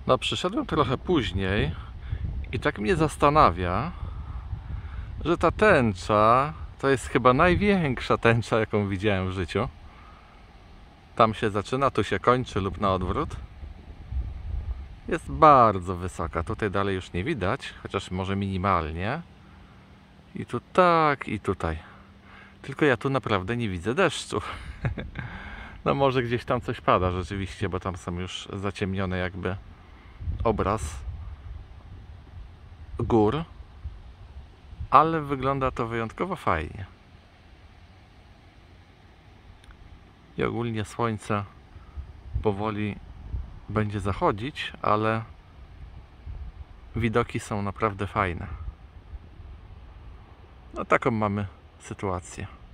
No, przyszedłem trochę później i tak mnie zastanawia, że ta tęcza to jest chyba największa tęcza, jaką widziałem w życiu. Tam się zaczyna, tu się kończy lub na odwrót. Jest bardzo wysoka. Tutaj dalej już nie widać, chociaż może minimalnie. I tu tak, i tutaj. Tylko ja tu naprawdę nie widzę deszczu. No może gdzieś tam coś pada rzeczywiście, bo tam są już zaciemnione jakby obraz gór. Ale wygląda to wyjątkowo fajnie. I ogólnie słońce powoli będzie zachodzić, ale widoki są naprawdę fajne. No taką mamy sytuację.